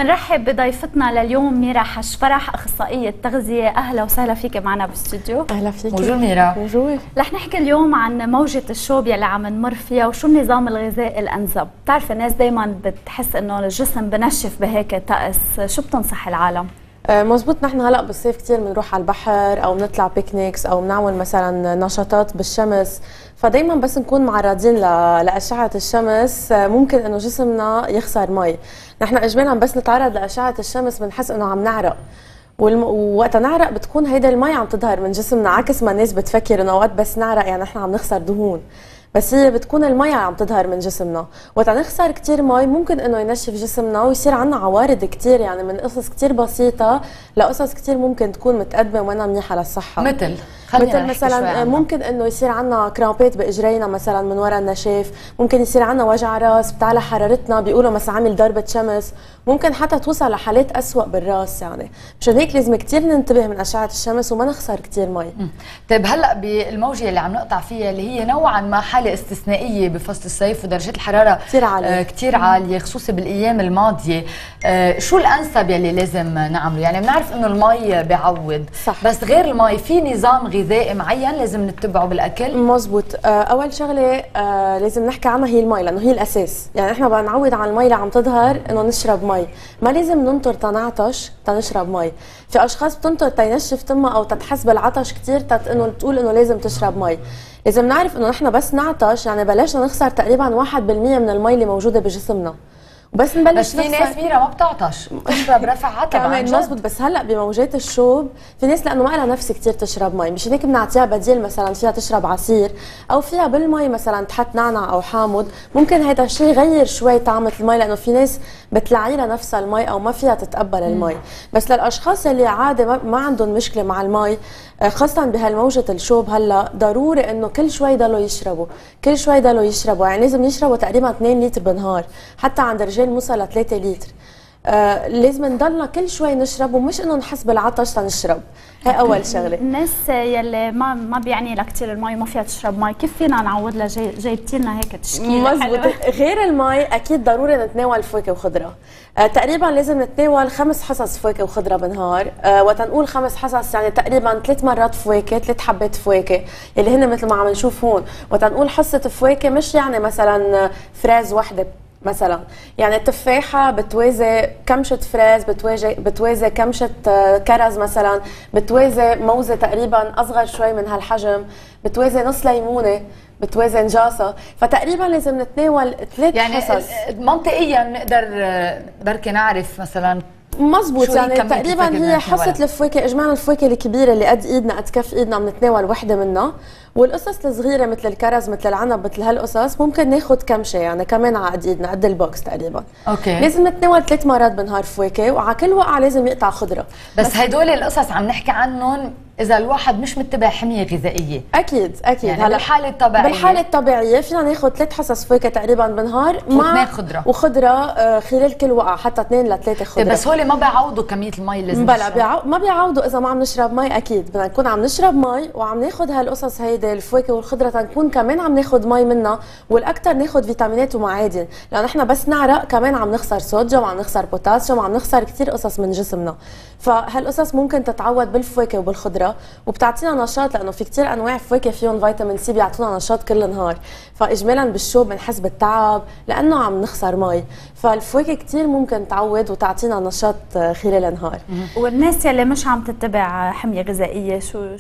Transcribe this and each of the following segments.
بنرحب بضيفتنا لليوم ميرا حشفرح، اخصائيه تغذيه. اهلا وسهلا فيك معنا بالاستوديو. اهلا فيك. بونجور ميرا. بونجور. رح نحكي اليوم عن موجه الشوب يلي عم نمر فيها وشو النظام الغذائي الانسب. بتعرف الناس دائما بتحس انه الجسم بنشف بهيك طقس، شو بتنصح العالم؟ مزبوط. نحن هلا بالصيف كثير بنروح على البحر او بنطلع بيكنيكس او بنعمل مثلا نشاطات بالشمس، فدايما بس نكون معرضين لاشعه الشمس ممكن انه جسمنا يخسر مي. نحن اجمالا بس نتعرض لاشعه الشمس بنحس انه عم نعرق، ووقت نعرق بتكون هيدا المي عم تظهر من جسمنا، عكس ما الناس بتفكر انه وقت بس نعرق يعني نحن عم نخسر دهون، بس هي بتكون المي عم تظهر من جسمنا. وقت نخسر كثير مي ممكن انه ينشف جسمنا ويصير عندنا عوارض كثير، يعني من قصص كثير بسيطه لقصص كثير ممكن تكون متقدمه ومنا منيحه للصحه. مثل مثلا ممكن انه يصير عندنا كرامبات باجرينا مثلا من وراء النشاف، ممكن يصير عندنا وجع راس، بتعلى حرارتنا، بيقولوا مثلا عامل ضربه شمس، ممكن حتى توصل لحالات اسوء بالراس. يعني مشان هيك لازم كثير ننتبه من اشعه الشمس وما نخسر كثير مي. طيب هلا بالموجه اللي عم نقطع فيها اللي هي نوعا ما حاله استثنائيه بفصل الصيف ودرجات الحراره كثير عاليه كثير عاليه خصوصا بالايام الماضيه، شو الانسب يلي لازم نعمله؟ يعني بنعرف انه المي بيعوض، صح. بس غير المي في نظام غذائي معين لازم نتبعه بالاكل؟ مزبوط. اول شغله لازم نحكي عنها هي المي، لانه هي الاساس. يعني احنا بدنا نعود على المي اللي عم تظهر انه نشرب مي، ما لازم ننطر تنعطش تنشرب مي. في اشخاص بتنطر تينشف تمها او تتحس بالعطش كثير انه تقول انه لازم تشرب مي. لازم نعرف انه نحن بس نعطش يعني بلشنا نخسر تقريبا 1% من المي اللي موجوده بجسمنا، وبس نبلش. بس في ناس ميرا ما بتعطش، بتشرب رفع عطب كمان. مزبوط. بس هلا بموجات الشوب في ناس لانه ما لها نفس كثير تشرب مي، مش هيك بنعطيها بديل، مثلا فيها تشرب عصير او فيها بالمي مثلا تحط نعنع او حامض. ممكن هذا الشيء يغير شوي طعمه المي، لانه في ناس بتلعي لها نفسها المي او ما فيها تتقبل المي. بس للاشخاص اللي عادي ما عندهم مشكله مع المي، خاصه بهالموجه الشوب هلا، ضروري انه كل شوي ضلوا يشربوا، كل شوي ضلوا يشربوا. يعني لازم يشربوا تقريبا 2 لتر بالنهار، حتى عند الرجال موصل ل 3 لتر. لازم نضلنا كل شوي نشرب، ومش انه نحس بالعطش تنشرب. هي اول شغله. الناس يلي ما بيعني لها كثير المي وما فيها تشرب مي، كيف فينا نعوض لها؟ جايبتي لنا هيك تشكيله. مزبوط. غير المي اكيد ضروري نتناول فواكه وخضره. تقريبا لازم نتناول 5 حصص فواكه وخضره بالنهار. وتنقول 5 حصص يعني تقريبا 3 مرات فواكه، 3 حبات فواكه اللي هن مثل ما عم نشوف هون. وتنقول حصه فواكه مش يعني مثلا فراز وحده مثلا، يعني التفاحه بتوازي كمشه فراز، بتوازي كمشه كرز مثلا، بتوازي موزه تقريبا اصغر شوي من هالحجم، بتوازي نص ليمونه، بتوازي نجاصه. فتقريبا لازم نتناول 3 حصص. يعني منطقيا نقدر بركي نعرف مثلا. مزبوط. يعني تقريبا هي حصه الفواكه، اجمالا الفواكه الكبيره اللي قد ايدنا قد كف ايدنا بنتناول وحده منها، والقصص الصغيره مثل الكرز مثل العنب مثل هالقصص ممكن ناخذ كمشه، يعني كمان على قد ايدنا قد البوكس تقريبا. اوكي. لازم نتناول 3 مرات بالنهار فواكه، وعلى كل وقعه لازم يقطع خضره. بس هدول القصص عم نحكي عنهم اذا الواحد مش متبع حميه غذائيه. اكيد يعني هلا بالحاله الطبيعيه فينا ناخذ 3 حصص فواكه تقريبا بالنهار مع خضره وخضره خلال كل وقعه، حتى 2 ل 3 خضره. بس هول ما بيعوضوا كميه المي اللي لازم بلا ما بيعوضوا اذا ما عم نشرب مي. اكيد بدنا نكون عم نشرب مي وعم ناخذ هالقصص هيدي الفواكه والخضره، تنكون كمان عم ناخذ مي منها، والاكثر ناخذ فيتامينات ومعادن، لانه نحن بس نعرق كمان عم نخسر صوديوم، عم نخسر بوتاسيوم، عم نخسر كثير قصص من جسمنا. فهالقصص ممكن تتعوض بالفواكه وبالخضره، وبتعطينا نشاط، لانه في كثير انواع فواكه فيهم فيتامين سي بيعطونا نشاط كل النهار. فاجمالا بالشوب بنحس بالتعب لانه عم نخسر مي، فالفواكه كثير ممكن تعوض وتعطينا نشاط خلال النهار. والناس يلي مش عم تتبع حميه غذائيه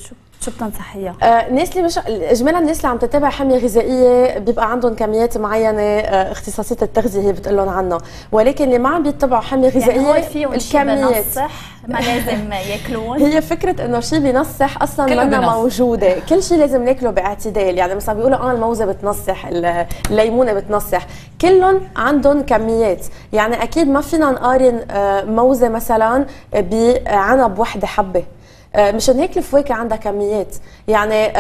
شو بتنصحيها؟ الناس اللي مش اجمالا الناس اللي عم تتبع حميه غذائيه بيبقى عندهم كميات معينه اختصاصيه التغذيه هي بتقول لهم عنها، ولكن اللي ما عم بيتبعوا حميه غذائيه يعني الكميات ما لازم ياكلون. هي فكره انه شيء بينصح اصلا منا موجوده، كل شيء لازم ناكله باعتدال. يعني مثلا بيقولوا الموزه بتنصح، الليمونه بتنصح، كلهم عندهم كميات. يعني اكيد ما فينا نقارن موزه مثلا بعنب وحده حبه، مشان هيك الفواكه عندها كميات. يعني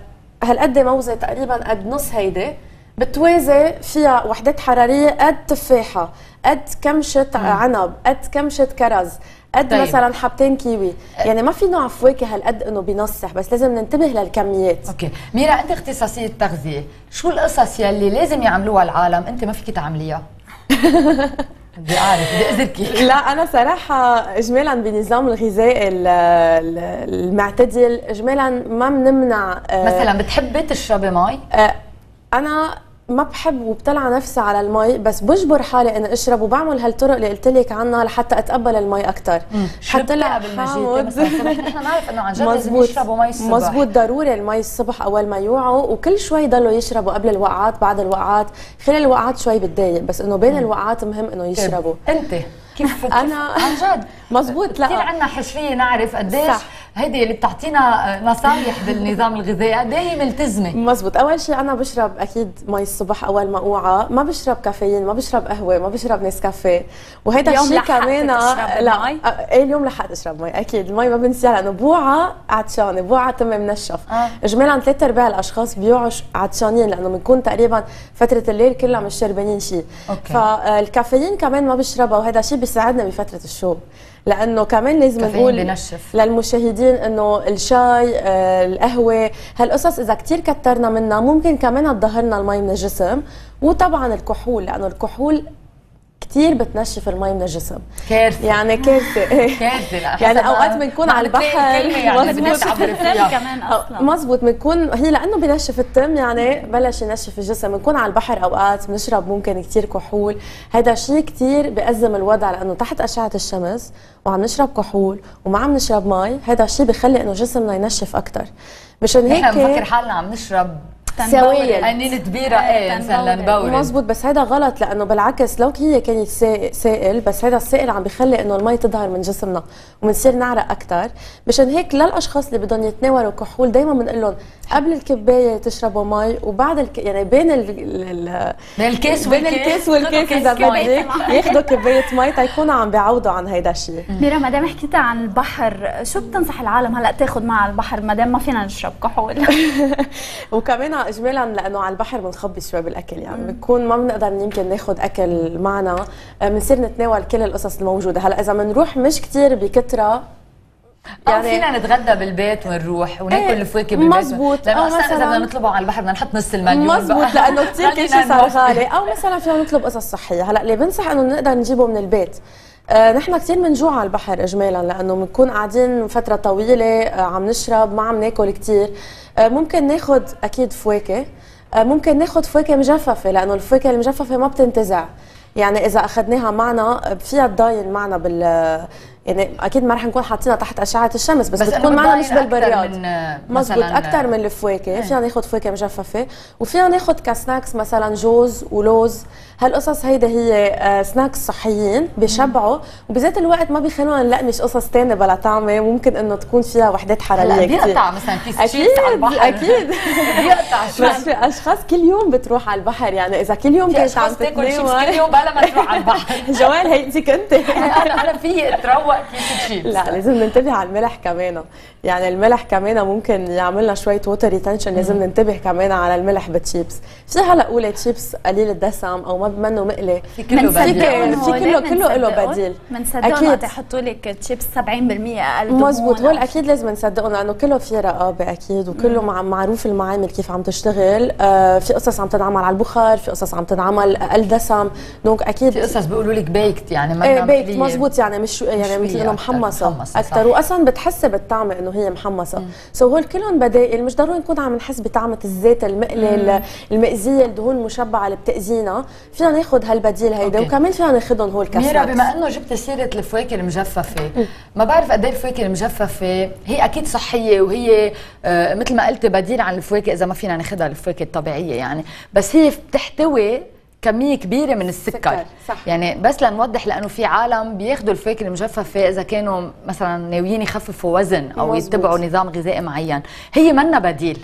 هالقد موزه تقريبا قد نص هيدي بتوازي فيها وحدات حراريه قد تفاحه، قد كمشه عنب، قد كمشه كرز، قد طيب. مثلا حبتين كيوي. يعني ما في نوع فواكه هالقد انه بينصح، بس لازم ننتبه للكميات. اوكي ميرا، انت اختصاصيه تغذيه، شو القصص يلي لازم يعملوها العالم انت ما فيك تعمليها؟ بدي اعرف، بدي اذكي. لا انا صراحه اجمالا بنظام الغذائي المعتدل اجمالا ما بنمنع. مثلا بتحبي تشربي مي؟ انا ما بحب وبطلع نفسي على المي، بس بجبر حالي اني اشرب وبعمل هالطرق اللي قلت لك عنها لحتى اتقبل المي اكثر. حتى لا قبل ما جيتي مثلا الصبح نحن نعرف انه عن جد لازم يشربوا مي الصبح. مزبوط، ضروري المي الصبح اول ما يوعوا، وكل شوي يضلوا يشربوا قبل الوقعات بعد الوقعات، خلال الوقعات شوي بتضايق، بس انه بين الوقعات مهم انه يشربوا. انت كيف انا عن جد مزبوط. لا كثير عندنا حشريه نعرف قديش هيدي اللي بتعطينا نصايح بالنظام الغذائي قد ايه هي ملتزمه. مزبوط. اول شيء انا بشرب اكيد مي الصبح اول ما اوعى، ما بشرب كافيين، ما بشرب قهوه، ما بشرب نسكافيه، وهيدا الشيء كمان لا ايه اليوم لحقت اشرب مي اكيد. المي ما بنساها لانه بوعى عطشانه، بوعى تمي منشف. اجمالا 3/4 الاشخاص بيوعوا عطشانين لانه بنكون تقريبا فتره الليل كلها مش شربانين شيء. فالكافيين كمان ما بشربها، وهذا الشيء بيساعدنا بفتره الشوب، لانه كمان لازم نقول بنشف للمشاهدين انه الشاي القهوه هالقصص اذا كثير كترنا منها ممكن كمان تظهرنا المي من الجسم. وطبعا الكحول، لانه الكحول كثير بتنشف المي من الجسم. كارثه يعني كارثه. كارثه يعني اوقات بنكون على البحر بنشف التم كمان اصلا. مزبوط، بنكون هي لانه بنشف التم يعني بلش ينشف الجسم. بنكون على البحر اوقات بنشرب ممكن كثير كحول، هذا شيء كثير بيأزم الوضع لانه تحت اشعه الشمس وعم نشرب كحول وما عم نشرب مي، هذا الشيء بخلي انه جسمنا ينشف اكثر. مشان هيك نحن بنفكر حالنا عم نشرب سوائل قنينه كبيره مثلا لنبورد. مزبوط، بس هذا غلط لانه بالعكس لو هي كانت سائل، بس هذا السائل عم بخلي انه المي تظهر من جسمنا وبنصير نعرق اكثر. مشان هيك للاشخاص اللي بدهم يتناولوا كحول دائما بنقول لهم قبل الكبايه تشربوا مي، وبعد يعني بين الكيس والكيس اذا بدك ياخذوا كبايه مي تيكونوا عم بيعوضوا عن هيدا الشيء. ميرا، ما دام حكيتي عن البحر، شو بتنصح العالم هلا تاخذ مع البحر ما دام ما فينا نشرب كحول؟ وكمان اجمالا لانه على البحر بنخبي شوي بالاكل، يعني بنكون ما بنقدر يمكن ناخذ اكل معنا، بنصير نتناول كل القصص الموجوده. هلا اذا بنروح مش كثير بكثره يعني فينا نتغدى بالبيت ونروح وناكل الفواكه بالبيت. مزبوط. لانه اصلا اذا بدنا نطلبه على البحر بدنا نحط نص المليون. مزبوط، لانه كثير كل شيء صار غالي. او مثلا فينا نطلب قصص صحيه. هلا اللي بنصح انه نقدر نجيبه من البيت. نحن كثير بنجوع على البحر اجمالا لانه بنكون قاعدين فتره طويله عم نشرب ما عم ناكل كثير. ممكن ناخذ اكيد فواكه، ممكن ناخذ فواكه مجففه لانه الفواكه المجففه ما بتنتزع، يعني اذا اخذناها معنا فيها تضاين معنا يعني اكيد ما رح نكون حاطينها تحت اشعه الشمس، بس بتكون معنا مش بالبرياد. مزبوط، اكثر من الفواكه. فينا ناخذ فواكه مجففه، وفينا ناخذ كسناكس مثلا جوز ولوز. هالقصص هيدا هي سناكس صحيين بيشبعوا، وبذات الوقت ما بيخلونا نلقمش قصص ثانيه بلا طعمه ممكن انه تكون فيها وحدات حراريه كثير. بيقطع مثلا كيس شيبس على البحر. اكيد بيقطع شوي. بس في اشخاص كل يوم بتروح على البحر، يعني اذا كل يوم كنت عم تاكل شيبس كل يوم بلا ما تروح على البحر. جوال هيديك انت. انا في اتروق كيس شيبس. لا لازم ننتبه على الملح كمان، يعني الملح كمان ممكن يعمل لنا شويه ووتر ريتنشن، لازم ننتبه كمان على الملح بالشيبس. في هلا قولة شيبس قليل الدسم او ما منه مقلي، في كله بديل. في كله له بديل. بنصدقهم وقت يحطوا لك شيبس 70% اقل دهون. مزبوط، هول اكيد لازم نصدقهم لانه كله فيه رقابه اكيد، وكله معروف المعامل كيف عم تشتغل. في قصص عم تنعمل على البخار، في قصص عم تنعمل اقل دسم، دونك اكيد في قصص بيقولوا لك بيكت، يعني ما بيكت. مزبوط، يعني مش يعني مثل انه محمصه اكثر، واصلا بتحس بالطعمه انه هي محمصه. هول كلهم بدائل، مش ضروري نكون عم نحس بطعمه الزيت المقلي المأذيه، الدهون المشبعه اللي بتاذينا. فينا ناخذ هالبديل هيدا، وكمان فينا ناخذهم هول كسناكس. ميرا، بما انه جبت سيره الفواكه المجففه، ما بعرف قد ايه الفواكه المجففه هي اكيد صحيه، وهي مثل ما قلت بديل عن الفواكه اذا ما فينا ناخذها الفواكه الطبيعيه يعني، بس هي بتحتوي كمية كبيرة من السكر. صح. يعني بس لنوضح لأنه في عالم بياخذوا الفواكه المجففة إذا كانوا مثلا ناويين يخففوا وزن أو يتبعوا نظام غذائي معين، هي منا بديل.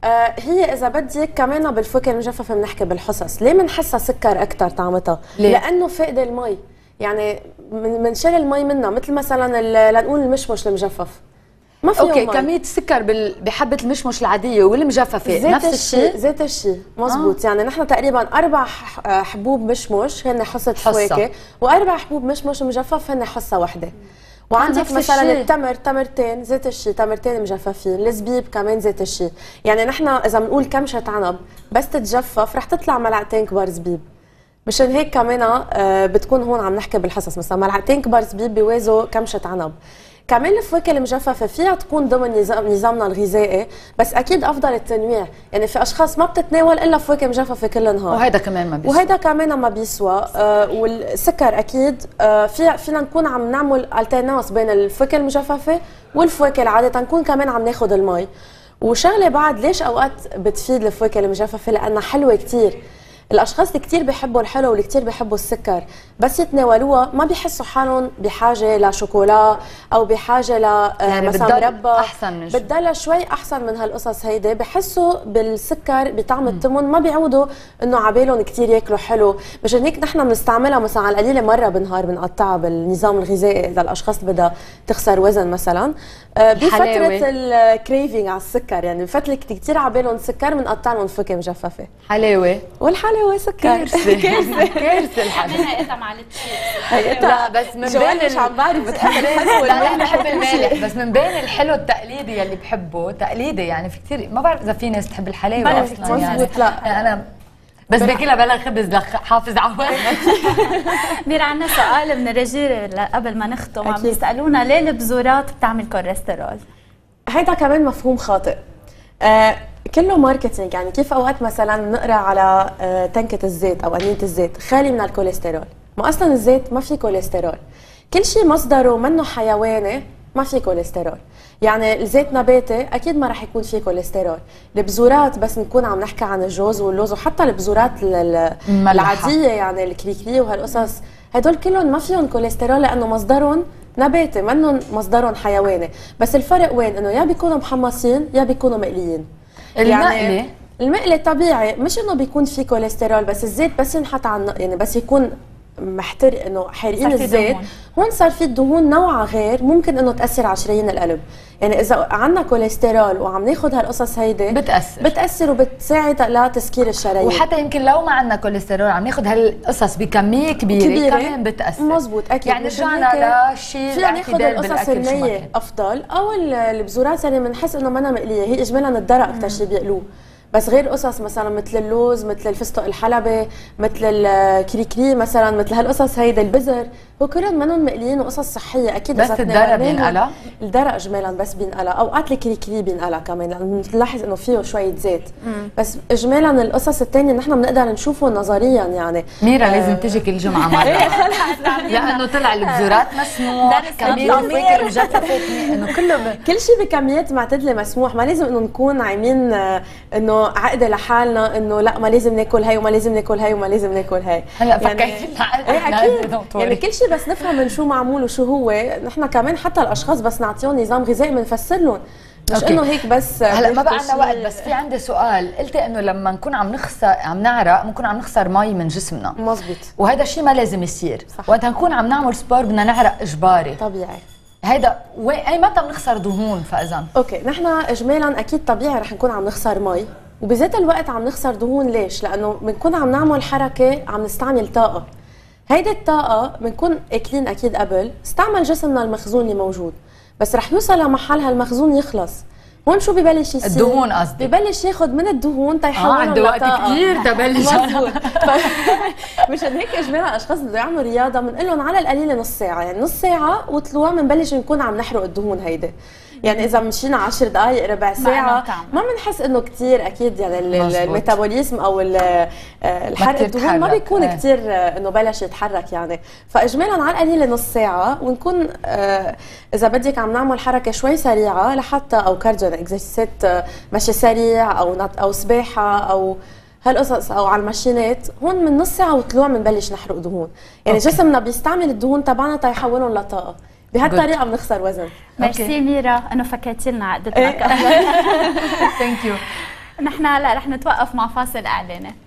هي اذا بدك كمان بالفواكه المجففه بنحكي بالحصص. ليه بنحسها سكر اكثر طعمتها؟ لانه فاقده المي، يعني بنشيل المي منها. مثل مثلا لنقول المشمش المجفف ما فيه اوكي، كميه السكر بحبه المشمش العاديه والمجففه نفس الشيء. ذات الشيء مزبوط. يعني نحن تقريبا 4 حبوب مشمش هن حصه فواكه، و4 حبوب مشمش مجفف هن حصه وحده. وعندك مثلا التمر تمرتين ذات الشيء، تمرتين مجففين. الزبيب كمان ذات الشيء. يعني نحن اذا بنقول كمشه عنب بس تتجفف رح تطلع 2 معلقة كبار زبيب. مشان هيك كمان بتكون هون عم نحكي بالحصص، مثلا ملعقتين كبار زبيب بيوازوا كمشه عنب. كمان الفواكه المجففه فيها تكون ضمن نظامنا الغذائي، بس اكيد افضل التنويع، يعني في اشخاص ما بتتناول الا فواكه مجففه كل النهار، وهيدا كمان ما بيسوى، وهيدا كمان ما بيسوى. والسكر اكيد فينا نكون عم نعمل التيناس بين الفواكه المجففه والفواكه العاديه، تنكون كمان عم ناخذ المي. وشغله بعد، ليش اوقات بتفيد الفواكه المجففه؟ لانها حلوه كثير. الاشخاص اللي كثير بيحبوا الحلو واللي كثير بيحبوا السكر بس يتناولوها ما بيحسوا حالهم بحاجه لشوكولا او بحاجه ل يعني مثلا مربى، احسن من بتضلها شوي احسن من هالقصص هيدي. بحسوا بالسكر بطعم التمن، ما بيعودوا انه عبالهم كثير ياكلوا حلو. مشان هيك نحن بنستعملها مثلا على القليله مره بالنهار، بنقطعها بالنظام الغذائي اذا الاشخاص بدها تخسر وزن مثلا بفتره الكريفينج على السكر، يعني بفتره كثير عبالهم سكر بنقطع لهم فواكه مجففه. حلاوه، والحلاوه سكر. كارثه كارثه الحلاوه. منها اذا مع التشيبس. لا بس من بين مش عم بعرف بتحب الحلو لا لا بحب المالح، بس من بين الحلو التقليدي يلي بحبه تقليدي، يعني في كثير ما بعرف اذا في ناس تحب الحلاوه اصلا يعني. لا انا بس باكلها بلا خبز لحافظ عواد. ميرا عنا سؤال من الرجال قبل ما نختم، عم يسالونا ليه البذورات بتعمل كوليسترول؟ هيدا كمان مفهوم خاطئ. كله ماركتينج، يعني كيف اوقات مثلا نقرا على تنكه الزيت او انينه الزيت خالي من الكوليسترول، ما اصلا الزيت ما فيه كوليسترول. كل شيء مصدره منه حيواني ما فيه كوليسترول. يعني الزيت نباتي اكيد ما رح يكون فيه كوليسترول. البذورات بس نكون عم نحكي عن الجوز واللوز وحتى البذورات العاديه، يعني الكريكري وهالقصص، هدول كلهم ما فيهم كوليسترول لانه مصدرهم نباتي منهم مصدرهم حيواني. بس الفرق وين؟ انه يا بيكونوا محمصين يا بيكونوا مقليين. يعني المقلي طبيعي، مش انه بيكون فيه كوليسترول، بس الزيت بس ينحط على يعني بس يكون محترق انه حارقين الزيت، هون صار في الدهون نوعها غير، ممكن انه تاثر على شرايين القلب. يعني اذا عندنا كوليسترول وعم ناخذ هالقصص هيدي بتاثر وبتساعد لتسكير الشرايين. وحتى يمكن لو ما عندنا كوليسترول عم ناخذ هالقصص بكميه كبيره كمان بتاثر. مزبوط اكيد. يعني رجعنا لشيء فينا ناخذ القصص النيه افضل، او البذورات اللي بنحس انه منها مقليه، هي اجمالا الدرق اكثر شيء بيقلوه. بس غير قصص مثلا مثل اللوز، مثل الفستق الحلبي، مثل الكريكري مثلا، مثل هالقصص هيدا البزر، هو كلهم منهم مقليين وقصص صحيه اكيد. بس الدرق بينقلى، الدرق اجمالا بس بينقلى، اوقات الكريكري بينقلى كمان لانه بنلاحظ انه فيه شويه زيت. بس اجمالا القصص الثانيه نحن بنقدر نشوفه نظريا. يعني ميرا لازم تجي كل جمعه مره لانه طلع البذورات مسموح، كميه الفواكه المجففه انه كله كل شيء بكميات معتدله مسموح. ما لازم انه نكون عايمين انه عقده لحالنا انه لا ما لازم ناكل هي وما لازم ناكل هي وما لازم ناكل هي. هلا فكيت اكيد يعني كل شيء بس نفهم من شو معمول وشو هو. نحن كمان حتى الاشخاص بس نعطيهم نظام غذائي بنفسر لهم، مش انه هيك بس. هلا ما بقى عندنا وقت، بس في عندي سؤال. قلتي انه لما نكون عم نعرق بنكون عم نخسر مي من جسمنا. مزبوط. وهذا الشيء ما لازم يصير. وقت نكون عم نعمل سبور بدنا نعرق اجباري طبيعي. هيدا اي متى بنخسر دهون؟ فاذا اوكي نحن اجمالا اكيد طبيعي رح نكون عم نخسر مي، وبذات الوقت عم نخسر دهون. ليش؟ لانه بنكون عم نعمل حركه، عم نستعمل طاقه. هيدي الطاقه بنكون اكلين اكيد قبل، استعمل جسمنا المخزون اللي موجود، بس رح يوصل لمحل هالمخزون يخلص. هون شو ببلش يصير؟ الدهون قصدي ببلش ياخذ من الدهون تيحولهم عنده وقت كثير تبلش. مشان هيك اجمالا الاشخاص اللي بيعملوا رياضه بنقول لهم على القليله نص ساعه، يعني نص ساعه وطلوع بنبلش نكون عم نحرق الدهون هيدي. يعني اذا مشينا 10 دقائق ربع ساعه ما بنحس انه كثير اكيد. يعني الميتابوليزم او الحرق الدهون ما بيكون كثير انه بلش يتحرك يعني. فاجمالا على القليله نص ساعه، ونكون اذا بدك عم نعمل حركه شوي سريعه لحتى او كارديو اكزرسيسات مشي سريع او سباحه او هالقصص او على الماشينات، هون من نص ساعه وطلوع بنبلش نحرق دهون. يعني جسمنا بيستعمل الدهون تبعنا تيحولهم لطاقه. بهالطريقه بنخسر وزن. ميرسي ميرا انه فكيتي لنا عقدتنا. ثانك يو. نحن هلا رح نتوقف مع فاصل اعلاني.